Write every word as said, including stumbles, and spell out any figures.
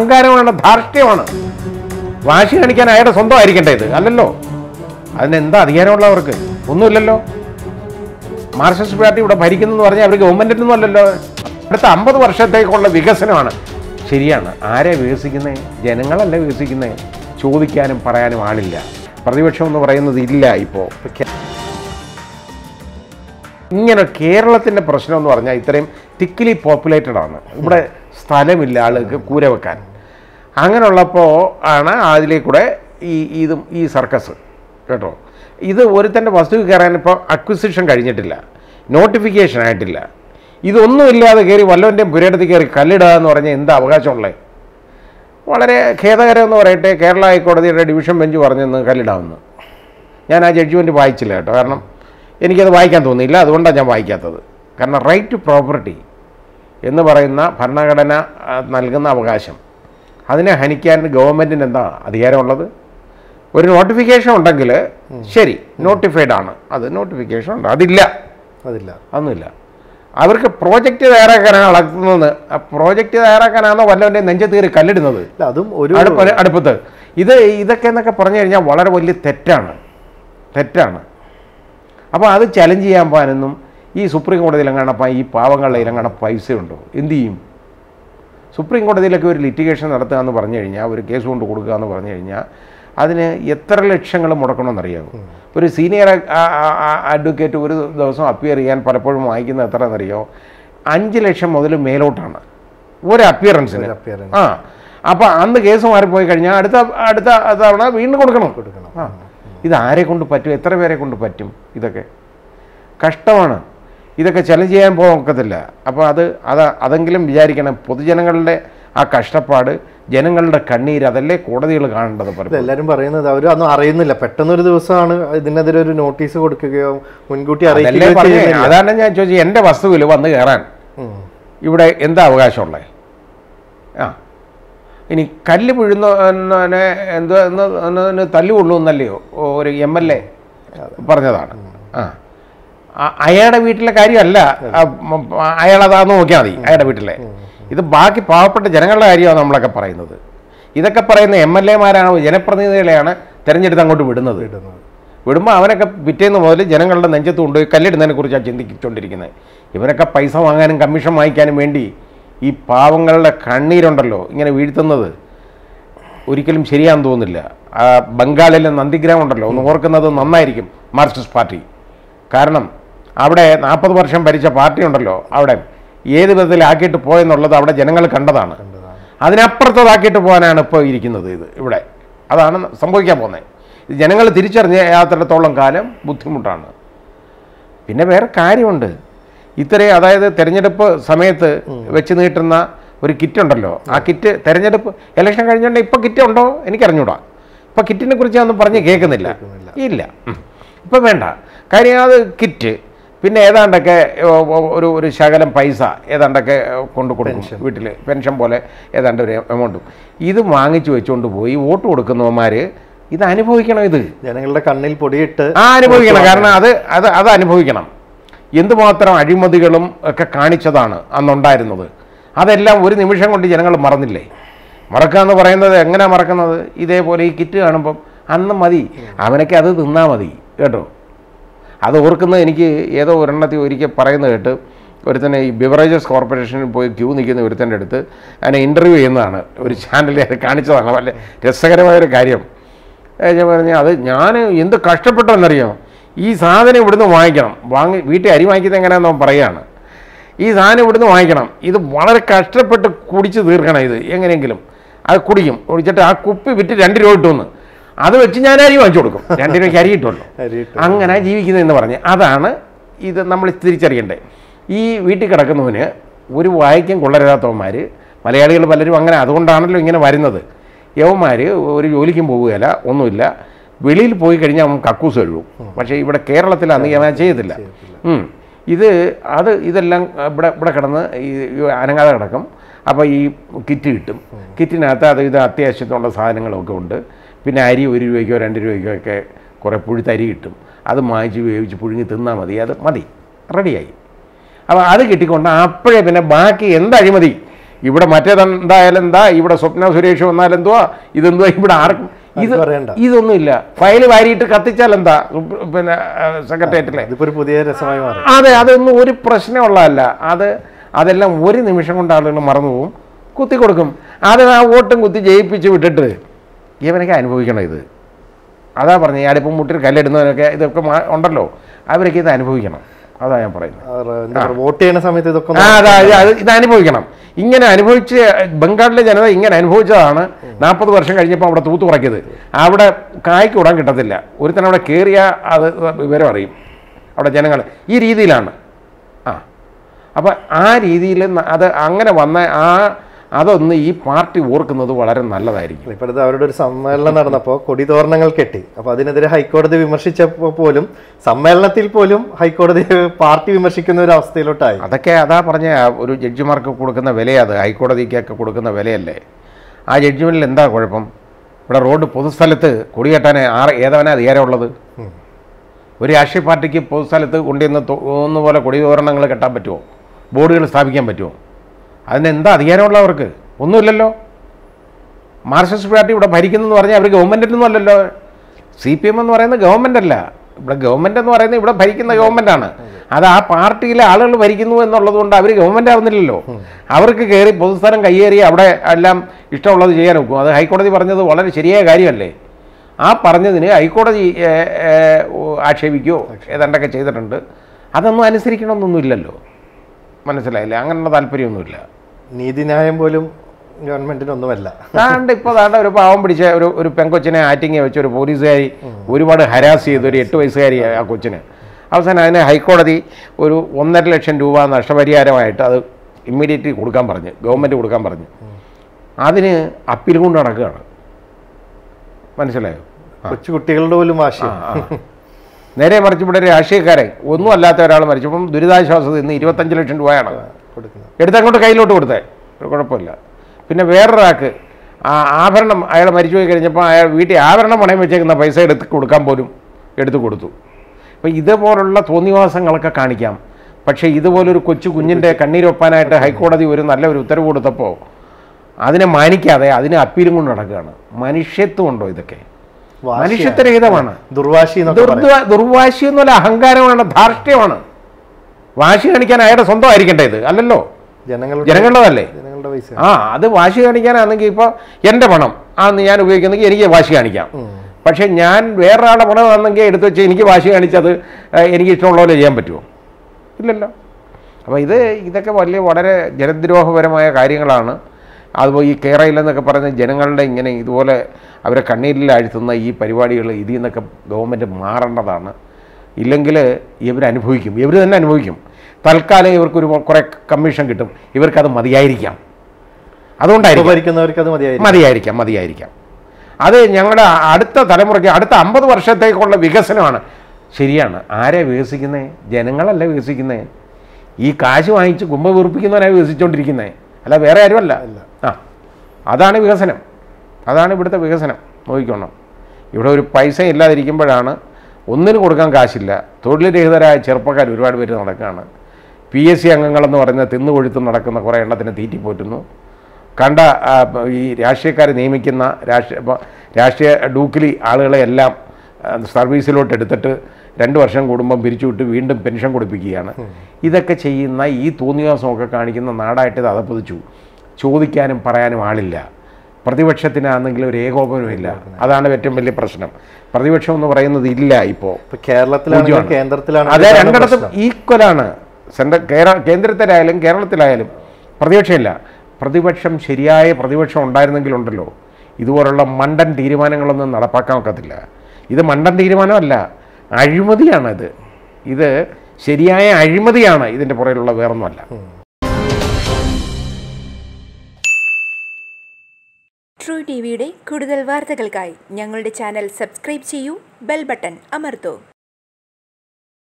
അഹങ്കാരമാണ്, ധാർഷ്ട്യമാണ്. വാശി കാണിക്കാൻ അയാളുടെ സ്വന്തമായിരിക്കണ്ടേ ഇത്? അല്ലല്ലോ. അതിനെന്താ അധികാരമുള്ളവർക്ക്? ഒന്നുമില്ലല്ലോ. മാർക്സിസ്റ്റ് പാർട്ടി ഇവിടെ ഭരിക്കുന്നു പറഞ്ഞാൽ അവർ ഗവൺമെന്റിൽ നിന്നും അല്ലല്ലോ. അടുത്ത അമ്പത് വർഷത്തേക്കുള്ള വികസനമാണ്. ശരിയാണ്. ആരെ വികസിക്കുന്നത്? ജനങ്ങളല്ലേ വികസിക്കുന്നത്. ചോദിക്കാനും പറയാനും ആളില്ല. പ്രതിപക്ഷം എന്ന് പറയുന്നത് ഇല്ല. ഇപ്പോൾ ഇങ്ങനെ കേരളത്തിൻ്റെ പ്രശ്നം എന്ന് പറഞ്ഞാൽ ഇത്രയും തിക്കിലി പോപ്പുലേറ്റഡ് ആണ്. ഇവിടെ സ്ഥലമില്ല ആളുകൾക്ക് കൂര വെക്കാൻ. അങ്ങനെയുള്ളപ്പോൾ ആണ് അതിലേക്കൂടെ ഈ ഇതും ഈ സർക്കസ് കേട്ടോ. ഇത് ഒരുത്തൻ്റെ വസ്തു കയറാൻ ഇപ്പോൾ അക്വിസിഷൻ കഴിഞ്ഞിട്ടില്ല, നോട്ടിഫിക്കേഷൻ ആയിട്ടില്ല. ഇതൊന്നുമില്ലാതെ കയറി വല്ലവൻ്റെയും പുരയിടത്തിൽ കയറി കല്ലിടുക എന്ന് പറഞ്ഞാൽ എന്താ അവകാശമുള്ളത്? വളരെ ഖേദകരം എന്ന് പറയട്ടെ, കേരള ഹൈക്കോടതിയുടെ ഡിവിഷൻ ബെഞ്ച് പറഞ്ഞെന്ന് കല്ലിടാമെന്ന്. ഞാൻ ആ ജഡ്ജ്മെൻറ്റ് വായിച്ചില്ല കേട്ടോ. കാരണം എനിക്കത് വായിക്കാൻ തോന്നിയില്ല. അതുകൊണ്ടാണ് ഞാൻ വായിക്കാത്തത്. കാരണം റൈറ്റ് ടു പ്രോപ്പർട്ടി എന്ന് പറയുന്ന ഭരണഘടന നൽകുന്ന അവകാശം, അതിനെ ഹനിക്കാൻ ഗവൺമെൻറ്റിന് എന്താ അധികാരമുള്ളത്? ഒരു നോട്ടിഫിക്കേഷൻ ഉണ്ടെങ്കിൽ ശരി, നോട്ടിഫൈഡ് ആണ്, അത് നോട്ടിഫിക്കേഷൻ ഉണ്ട്. അതില്ല, അതില്ല, അതൊന്നുമില്ല. അവർക്ക് പ്രോജക്റ്റ് തയ്യാറാക്കാനാണ് അളക്കുന്നത്. ആ പ്രോജക്റ്റ് തയ്യാറാക്കാനാണോ വല്ലവൻ്റെ നെഞ്ചത്ത് കയറി കല്ലിടുന്നത് അതും ഒരു അടുപ്പത്ത്? ഇത് ഇതൊക്കെ എന്നൊക്കെ പറഞ്ഞു കഴിഞ്ഞാൽ വളരെ വലിയ തെറ്റാണ്, തെറ്റാണ്. അപ്പോൾ അത് ചലഞ്ച് ചെയ്യാൻ പോകാനൊന്നും ഈ സുപ്രീം കോടതിയിലെങ്ങാണപ്പം ഈ പാവങ്ങളുടെ ഇലങ്ങാണ പൈസ ഉണ്ടോ? എന്തു ചെയ്യും? സുപ്രീം കോടതിയിലൊക്കെ ഒരു ലിറ്റിഗേഷൻ നടത്തുക എന്ന് പറഞ്ഞു കഴിഞ്ഞാൽ, ഒരു കേസ് കൊണ്ട് കൊടുക്കുക എന്ന് പറഞ്ഞു കഴിഞ്ഞാൽ അതിന് എത്ര ലക്ഷങ്ങൾ മുടക്കണമെന്നറിയാമോ? ഒരു സീനിയർ അഡ്വക്കേറ്റ് ഒരു ദിവസം അപ്പിയർ ചെയ്യാൻ പലപ്പോഴും വാങ്ങിക്കുന്നത് എത്രയെന്നറിയോ? അഞ്ച് ലക്ഷം മുതൽ മേലോട്ടാണ് ഒരു അപ്പിയറൻസിന്. ആ, അപ്പോൾ അന്ന് കേസ് മാറിപ്പോയി കഴിഞ്ഞാൽ അടുത്ത അടുത്ത തവണ വീണ്ടും കൊടുക്കണം കൊടുക്കണം ആ, ഇതാരെ കൊണ്ട് പറ്റും? എത്ര പേരെ കൊണ്ട് പറ്റും? ഇതൊക്കെ കഷ്ടമാണ്. ഇതൊക്കെ ചലഞ്ച് ചെയ്യാൻ പോകത്തില്ല. അപ്പോൾ അത് അത് അതെങ്കിലും വിചാരിക്കണം. പൊതുജനങ്ങളുടെ ആ കഷ്ടപ്പാട്, ജനങ്ങളുടെ കണ്ണീര്, അതല്ലേ കോടതികൾ കാണേണ്ടത്. എല്ലാവരും പറയുന്നത് അവർ അതൊന്നും അറിയുന്നില്ല. പെട്ടെന്നൊരു ദിവസമാണ് ഇതിനെതിരെ ഒരു നോട്ടീസ് കൊടുക്കുകയോ മുൻകൂട്ടി അറിയിക്കുകയോ. അതാണ് ഞാൻ ചോദിച്ചത്, എൻ്റെ വസ്തുവിൽ വന്ന് കയറാൻ ഇവിടെ എന്താ അവകാശമുള്ളത്? ആ, ഇനി കല്ല് വീഴുന്നതിനെ എന്തോ എന്നതിന് തല്ലുകൊള്ളൂ എന്നല്ലയോ ഒരു എം എൽ എ പറഞ്ഞതാണ്. ആ, അയാളുടെ വീട്ടിലെ കാര്യമല്ല, അയാളതാന്ന് നോക്കിയാൽ മതി അയാളുടെ വീട്ടിലെ. ഇത് ബാക്കി പാവപ്പെട്ട ജനങ്ങളുടെ കാര്യമാണ് നമ്മളൊക്കെ പറയുന്നത്. ഇതൊക്കെ പറയുന്ന എം എൽ എമാരാണ്, ജനപ്രതിനിധികളെയാണ് തിരഞ്ഞെടുത്ത് അങ്ങോട്ട് വിടുന്നത്. വിടുമ്പോൾ അവനൊക്കെ പിറ്റേന്ന് മുതൽ ജനങ്ങളുടെ നെഞ്ചത്ത് കൊണ്ടുപോയി കല്ലിടുന്നതിനെ കുറിച്ചാണ് ചിന്തിച്ചുകൊണ്ടിരിക്കുന്നത്. ഇവരൊക്കെ പൈസ വാങ്ങാനും കമ്മീഷൻ വാങ്ങിക്കാനും വേണ്ടി ഈ പാവങ്ങളുടെ കണ്ണീരുണ്ടല്ലോ ഇങ്ങനെ വീഴ്ത്തുന്നത് ഒരിക്കലും ശരിയാണെന്ന് തോന്നുന്നില്ല. ബംഗാളിലെ നന്ദിഗ്രാം ഉണ്ടല്ലോ, ഒന്ന് ഓർക്കുന്നത് നന്നായിരിക്കും മാർക്സിസ്റ്റ് പാർട്ടി. കാരണം അവിടെ നാൽപ്പത് വർഷം ഭരിച്ച പാർട്ടി ഉണ്ടല്ലോ, അവിടെ ഏത് വിധത്തിലാക്കിയിട്ട് പോയെന്നുള്ളത് അവിടെ ജനങ്ങൾ കണ്ടതാണ്. അതിനപ്പുറത്തതാക്കിയിട്ട് പോകാനാണ് ഇപ്പോൾ ഇരിക്കുന്നത് ഇത് ഇവിടെ. അതാണ് സംഭവിക്കാൻ പോകുന്നത്. ഇത് ജനങ്ങൾ തിരിച്ചറിഞ്ഞ യാത്രത്തോളം കാലം ബുദ്ധിമുട്ടാണ്. പിന്നെ വേറെ കാര്യമുണ്ട്. ഇത്രയും അതായത് തെരഞ്ഞെടുപ്പ് സമയത്ത് വെച്ച് നീട്ടുന്ന ഒരു കിറ്റ് ഉണ്ടല്ലോ, ആ കിറ്റ് തെരഞ്ഞെടുപ്പ് ഇലക്ഷൻ കഴിഞ്ഞുകൊണ്ട് ഇപ്പോൾ കിറ്റ് ഉണ്ടോ എനിക്കറിഞ്ഞൂടാ. ഇപ്പം കിറ്റിനെ കുറിച്ച് ഒന്നും പറഞ്ഞ് കേൾക്കുന്നില്ല. ഇല്ല, ഇപ്പം വേണ്ട. കാര്യം അത് കിറ്റ്, പിന്നെ ഏതാണ്ടൊക്കെ ഒരു ഒരു ശകലം പൈസ ഏതാണ്ടൊക്കെ കൊണ്ട് കൊടുക്കും വീട്ടിൽ, പെൻഷൻ പോലെ ഏതാണ്ട് ഒരു എമൗണ്ടും. ഇത് വാങ്ങിച്ചു വെച്ചുകൊണ്ട് പോയി വോട്ട് കൊടുക്കുന്നവന്മാർ ഇത് അനുഭവിക്കണം. ഇത് ജനങ്ങളുടെ കണ്ണിൽ പൊടിയിട്ട് ആ അനുഭവിക്കണം. കാരണം അത് അത് അത് അനുഭവിക്കണം. എന്തുമാത്രം അഴിമതികളും ഒക്കെ കാണിച്ചതാണ് അന്നുണ്ടായിരുന്നത്. അതെല്ലാം ഒരു നിമിഷം കൊണ്ട് ജനങ്ങൾ മറന്നില്ലേ? മറക്കുക എന്ന് പറയുന്നത് എങ്ങനെയാണ് മറക്കുന്നത്? ഇതേപോലെ ഈ കിറ്റ് കാണുമ്പം അന്ന് മതി, അവനൊക്കെ അത് തിന്നാൽ മതി കേട്ടോ. അത് ഓർക്കുന്നത് എനിക്ക് ഏതോ ഒരെണ്ണത്തിൽ ഒരിക്കൽ പറയുന്നത് കേട്ട്, ഒരുത്തന്നെ ഈ ബിവറേജസ് കോർപ്പറേഷനിൽ പോയി ക്യൂ നിൽക്കുന്ന ഒരുത്തൻ്റെ അടുത്ത് അതിനെ ഇൻ്റർവ്യൂ ചെയ്യുന്നതാണ്, ഒരു ചാനലിൽ അത് കാണിച്ചതാണ്. വളരെ രസകരമായൊരു കാര്യം. ഞാൻ പറഞ്ഞാൽ അത് ഞാൻ എന്ത് കഷ്ടപ്പെട്ടെന്നറിയാം. ഈ സാധനം ഇവിടുന്ന് വാങ്ങിക്കണം, വാങ്ങി വീട്ടിൽ അരി വാങ്ങിക്കുന്നത് എങ്ങനെയാണെന്ന് പറയുകയാണ്. ഈ സാധനം ഇവിടുന്ന് വാങ്ങിക്കണം, ഇത് വളരെ കഷ്ടപ്പെട്ട് കുടിച്ച് തീർക്കണം. ഇത് എങ്ങനെയെങ്കിലും അത് കുടിക്കും. കുടിച്ചിട്ട് ആ കുപ്പി വിറ്റ് രണ്ട് രൂപ കിട്ടുമെന്ന്, അത് വെച്ച് ഞാൻ അരി വാങ്ങിച്ചു കൊടുക്കും, രണ്ട് രൂപയ്ക്ക് അരി കിട്ടുമല്ലോ. അങ്ങനെ ജീവിക്കുന്നതെന്ന് പറഞ്ഞ് അതാണ് ഇത് നമ്മൾ തിരിച്ചറിയണ്ടേ. ഈ വീട്ടിൽ കിടക്കുന്നവന് ഒരു വായിക്കും കൊള്ളരുതാത്തവന്മാർ, മലയാളികൾ പലരും അങ്ങനെ, അതുകൊണ്ടാണല്ലോ ഇങ്ങനെ വരുന്നത്. യവന്മാർ ഒരു ജോലിക്കും പോകുകയില്ല, ഒന്നുമില്ല. വെളിയിൽ പോയി കഴിഞ്ഞാൽ അവൻ കക്കൂസ് കഴുകും. പക്ഷേ ഇവിടെ കേരളത്തിലാണെങ്കിൽ അവൻ ചെയ്യത്തില്ല. ഇത് അത് ഇതെല്ലാം ഇവിടെ ഇവിടെ കിടന്ന് ഈ അനങ്ങാതെ കിടക്കും. അപ്പോൾ ഈ കിറ്റ് കിട്ടും. കിറ്റിനകത്ത് അത് ഇത് അത്യാവശ്യത്തിനുള്ള സാധനങ്ങളൊക്കെ ഉണ്ട്. പിന്നെ അരി ഒരു രൂപയ്ക്കോ രണ്ട് രൂപയ്ക്കോ ഒക്കെ കുറേ പുഴുത്തരി കിട്ടും. അത് മായ്ച്ച് വേവിച്ച് പുഴുങ്ങി തിന്നാൽ മതി, അത് മതി, റെഡിയായി. അപ്പോൾ അത് കിട്ടിക്കൊണ്ട് അപ്പോഴേ പിന്നെ ബാക്കി എന്ത് അഴിമതി ഇവിടെ മറ്റേതെന്തായാലും എന്താ, ഇവിടെ സ്വപ്ന സുരേഷ് വന്നാലും എന്തുവാ, ഇതെന്തുവാ, ഇവിടെ ആർക്കും ഇത് ഇതൊന്നുമില്ല. ഫയൽ വാരിയിട്ട് കത്തിച്ചാൽ എന്താ പിന്നെ സെക്രട്ടേറിയറ്റിലെ പുതിയ രസമായി മാറി. അതെ, അതൊന്നും ഒരു പ്രശ്നമുള്ളതല്ല. അത് അതെല്ലാം ഒരു നിമിഷം കൊണ്ട് ആളുകൾ മറന്നു പോവും, കുത്തി കൊടുക്കും. അത് ആ വോട്ടും കുത്തി ജയിപ്പിച്ച് വിട്ടിട്ട് ഇവനൊക്കെ അനുഭവിക്കണം ഇത്. അതാ പറഞ്ഞത്, ഈ അടുപ്പം മുട്ടിൽ കല്ലിടുന്നവരൊക്കെ ഇതൊക്കെ ഉണ്ടല്ലോ, അവരൊക്കെ ഇത് അനുഭവിക്കണം. അതാ ഞാൻ പറയുന്നത്. വോട്ട് ചെയ്യുന്ന സമയത്ത് ഇതൊക്കെ ആ അതാ ഇത് അനുഭവിക്കണം. ഇങ്ങനെ അനുഭവിച്ച് ബംഗാളിലെ ജനത ഇങ്ങനെ അനുഭവിച്ചതാണ് നാൽപ്പത് വർഷം കഴിഞ്ഞപ്പോൾ അവിടെ തൂത്തു പറക്കിയത്. അവിടെ കായ്ക്ക് വിടാൻ കിട്ടത്തില്ല. ഒരുത്തൻ അവിടെ കയറിയാൽ അത് വിവരം അറിയും അവിടെ ജനങ്ങൾ. ഈ രീതിയിലാണ്. ആ അപ്പം ആ രീതിയിൽ അത് അങ്ങനെ വന്ന ആ അതൊന്ന് ഈ പാർട്ടി ഓർക്കുന്നത് വളരെ നല്ലതായിരിക്കും. ഇപ്പോഴത്തെ അവരുടെ ഒരു സമ്മേളനം നടന്നപ്പോൾ കൊടിതോരണങ്ങൾ കെട്ടി. അപ്പോൾ അതിനെതിരെ ഹൈക്കോടതി വിമർശിച്ചപ്പോൾ പോലും സമ്മേളനത്തിൽ പോലും ഹൈക്കോടതി പാർട്ടി വിമർശിക്കുന്ന ഒരു അവസ്ഥയിലോട്ടായി. അതൊക്കെ അതാ പറഞ്ഞ ഒരു ജഡ്ജിമാർക്ക് കൊടുക്കുന്ന വിലയത്, ഹൈക്കോടതിക്കൊക്കെ കൊടുക്കുന്ന വിലയല്ലേ. ആ ജഡ്ജിമെൻറ്റിൽ എന്താ കുഴപ്പം? ഇവിടെ റോഡ് പൊതുസ്ഥലത്ത് കൊടികെട്ടാൻ ആറ് ഏതവനാ അധികാരമുള്ളത്? ഒരു രാഷ്ട്രീയ പാർട്ടിക്ക് പൊതുസ്ഥലത്ത് കൊണ്ടുവന്ന് തോന്നുന്ന പോലെ കൊടിതോരണങ്ങൾ കെട്ടാൻ പറ്റുമോ? ബോർഡുകൾ സ്ഥാപിക്കാൻ പറ്റുമോ? അതിന് എന്താ അധികാരമുള്ളവർക്ക്? ഒന്നുമില്ലല്ലോ. മാർക്സിസ്റ്റ് പാർട്ടി ഇവിടെ ഭരിക്കുന്നതെന്ന് പറഞ്ഞാൽ അവർ ഗവൺമെൻറ്റൊന്നും അല്ലല്ലോ. സി പി എം എന്ന് പറയുന്നത് ഗവൺമെൻറ് അല്ല. ഇവിടെ ഗവൺമെൻറ് എന്ന് പറയുന്നത് ഇവിടെ ഭരിക്കുന്ന ഗവൺമെൻറ്റാണ്. അത് ആ പാർട്ടിയിലെ ആളുകൾ ഭരിക്കുന്നു എന്നുള്ളത് കൊണ്ട് അവർ ഗവൺമെൻറ് ആവുന്നില്ലല്ലോ. അവർക്ക് കയറി പൊതുസ്ഥലം കയ്യേറി അവിടെ എല്ലാം ഇഷ്ടമുള്ളത് ചെയ്യാൻ നോക്കും. അത് ഹൈക്കോടതി പറഞ്ഞത് വളരെ ശരിയായ കാര്യമല്ലേ. ആ പറഞ്ഞതിന് ഹൈക്കോടതി ആക്ഷേപിക്കുകയോ ഏതാണ്ടൊക്കെ ചെയ്തിട്ടുണ്ട്. അതൊന്നും അനുസരിക്കണമെന്നൊന്നുമില്ലല്ലോ. മനസ്സിലായില്ലേ? അങ്ങനെയുള്ള താല്പര്യമൊന്നുമില്ല. നീതിന്യായം പോലും ഗവൺമെൻറ്റിനൊന്നുമല്ല. താണ്ട് ഇപ്പോൾ താണ്ട ഒരു പാവം പിടിച്ച ഒരു ഒരു പെൺകൊച്ചിനെ ആറ്റിങ്ങ വെച്ച് ഒരു പോലീസുകാരി ഒരുപാട് ഹരാസ് ചെയ്തു, ഒരു എട്ട് വയസ്സുകാരി ആ കൊച്ചിന്. അവസാനം അതിന് ഹൈക്കോടതി ഒരു ഒന്നര ലക്ഷം രൂപ നഷ്ടപരിഹാരമായിട്ട് അത് ഇമ്മീഡിയറ്റ്ലി കൊടുക്കാൻ പറഞ്ഞു, ഗവൺമെൻറ് കൊടുക്കാൻ പറഞ്ഞു. അതിന് അപ്പീൽ കൊണ്ട് നടക്കുകയാണ്. മനസ്സിലായോ? കൊച്ചു കുട്ടികളുടെ പോലും വാശി. നേരെ മറിച്ച് ഇവിടെ രാഷ്ട്രീയക്കാരെ ഒന്നും അല്ലാത്ത ഒരാൾ മരിച്ചപ്പം ദുരിതാശ്വാസത്തിൽ നിന്ന് ഇരുപത്തഞ്ച് ലക്ഷം രൂപയാണ് എടുത്തങ്ങോട്ട് കയ്യിലോട്ട് കൊടുത്തേ, കുഴപ്പമില്ല. പിന്നെ വേറൊരാൾക്ക് ആ ആഭരണം അയാൾ മരിച്ചു പോയി കഴിഞ്ഞപ്പോൾ അയാൾ വീട്ടിൽ ആഭരണം പണയം വെച്ചേക്കുന്ന പൈസ എടുത്ത് കൊടുക്കാൻ പോലും എടുത്തു കൊടുത്തു. അപ്പം ഇതുപോലുള്ള തോന്നിവാസങ്ങളൊക്കെ കാണിക്കാം. പക്ഷേ ഇതുപോലൊരു കൊച്ചു കുഞ്ഞിൻ്റെ കണ്ണീരൊപ്പാനായിട്ട് ഹൈക്കോടതി ഒരു നല്ല ഒരു ഉത്തരവ് കൊടുത്തപ്പോൾ അതിനെ മാനിക്കാതെ അതിന് അപ്പീലും കൊണ്ട് നടക്കുകയാണ്. മനുഷ്യത്വം ഉണ്ടോ ഇതൊക്കെ? മനുഷ്യത്വരഹിതമാണ്. ദുർവാശി ദുർവാശി എന്നല്ല, അഹങ്കാരമാണ്, ധാർഷ്ട്യമാണ്. വാശി കാണിക്കാൻ അയാളുടെ സ്വന്തം ആയിരിക്കണ്ടേ ഇത്? അല്ലല്ലോ, ജനങ്ങളുടേതല്ലേ. ആ അത് വാശി കാണിക്കാനാണെങ്കിൽ ഇപ്പോൾ എൻ്റെ പണം ആന്ന് ഞാൻ ഉപയോഗിക്കുന്നെങ്കിൽ എനിക്ക് വാശി കാണിക്കാം. പക്ഷെ ഞാൻ വേറൊരാളുടെ പണം ആണെങ്കിൽ എടുത്തു വെച്ച് എനിക്ക് വാശി കാണിച്ചത് എനിക്ക് ഇഷ്ടമുള്ള പോലെ ചെയ്യാൻ പറ്റുമോ? ഇല്ലല്ലോ. അപ്പോൾ ഇത് ഇതൊക്കെ വലിയ വളരെ ജനദ്രോഹപരമായ കാര്യങ്ങളാണ്. അതുപോലെ ഈ കേരളയിലെന്നൊക്കെ പറയുന്ന ജനങ്ങളുടെ ഇങ്ങനെ ഇതുപോലെ അവരെ കണ്ണീരിൽ ആഴ്ത്തുന്ന ഈ പരിപാടികൾ ഇതിൽ നിന്നൊക്കെ ഗവൺമെൻറ് മാറേണ്ടതാണ്. ഇല്ലെങ്കിൽ ഇവരനുഭവിക്കും, ഇവർ തന്നെ അനുഭവിക്കും. തൽക്കാലം ഇവർക്കൊരു കുറേ കമ്മീഷൻ കിട്ടും, ഇവർക്കത് മതിയായിരിക്കാം. അതുകൊണ്ടായിരിക്കും മതിയായിരിക്കാം മതിയായിരിക്കാം അത് ഞങ്ങളുടെ അടുത്ത തലമുറയ്ക്ക് അടുത്ത അമ്പത് വർഷത്തേക്കുള്ള വികസനമാണ്. ശരിയാണ്. ആരെ വികസിക്കുന്നത്? ജനങ്ങളല്ല വികസിക്കുന്നത്. ഈ കാശ് വാങ്ങിച്ച് കുമ്പ വീർപ്പിക്കുന്നവനാണ് വികസിച്ചുകൊണ്ടിരിക്കുന്നത്, അല്ല വേറെ ആരുമല്ല. ആ അതാണ് വികസനം, അതാണ് ഇവിടുത്തെ വികസനം. നോക്കിക്കോണം, ഇവിടെ ഒരു പൈസ ഇല്ലാതിരിക്കുമ്പോഴാണ് ഒന്നിനും കൊടുക്കാൻ കാശില്ല. തൊഴിൽ രഹിതരായ ചെറുപ്പക്കാർ ഒരുപാട് പേര് നടക്കുകയാണ്. പി എസ് സി അംഗങ്ങളെന്ന് പറയുന്ന തിന്നുകൊഴുത്തും നടക്കുന്ന കുറേ എണ്ണത്തിന് തീറ്റിപ്പോറ്റുന്നു. കണ്ട ഈ രാഷ്ട്രീയക്കാരെ നിയമിക്കുന്ന രാഷ്ട്രീയ രാഷ്ട്രീയ ഡൂക്കിലി ആളുകളെ എല്ലാം സർവീസിലോട്ട് എടുത്തിട്ട് രണ്ട് വർഷം കൂടുമ്പം പിരിച്ചുവിട്ട് വീണ്ടും പെൻഷൻ കൊടുപ്പിക്കുകയാണ്. ഇതൊക്കെ ചെയ്യുന്ന ഈ തോന്നിവാസമൊക്കെ കാണിക്കുന്ന നാടായിട്ട് ഇത് അതപ്പതിച്ചു. ചോദിക്കാനും പറയാനും ആളില്ല. പ്രതിപക്ഷത്തിനാണെങ്കിൽ ഒരു ഏകോപനമില്ല. അതാണ് ഏറ്റവും വലിയ പ്രശ്നം. പ്രതിപക്ഷം എന്ന് പറയുന്നത് ഇല്ല. ഇപ്പോൾ കേരളത്തിലാണ് കേന്ദ്രത്തിലാണ് അതെ, രണ്ടിടത്തും ഈക്വലാണ്. സെൻട്രൽ കേരള കേന്ദ്രത്തിലായാലും കേരളത്തിലായാലും പ്രതിപക്ഷമില്ല. പ്രതിപക്ഷം ശരിയായ പ്രതിപക്ഷം ഉണ്ടായിരുന്നെങ്കിലുണ്ടല്ലോ ഇതുപോലുള്ള മണ്ടൻ തീരുമാനങ്ങളൊന്നും നടപ്പാക്കാൻ ഒക്കത്തില്ല. ഇത് മണ്ടൻ തീരുമാനമല്ല, അഴിമതിയാണിത്. ഇത് ശരിയായ അഴിമതിയാണ് ഇതിൻ്റെ പുറകിലുള്ള, വേറൊന്നുമല്ല. ട്രൂ ടി വിയുടെ കൂടുതൽ വാർത്തകൾക്കായി ഞങ്ങളുടെ ചാനൽ സബ്സ്ക്രൈബ് ചെയ്യൂ, ബെൽ ബട്ടൺ അമർത്തൂ.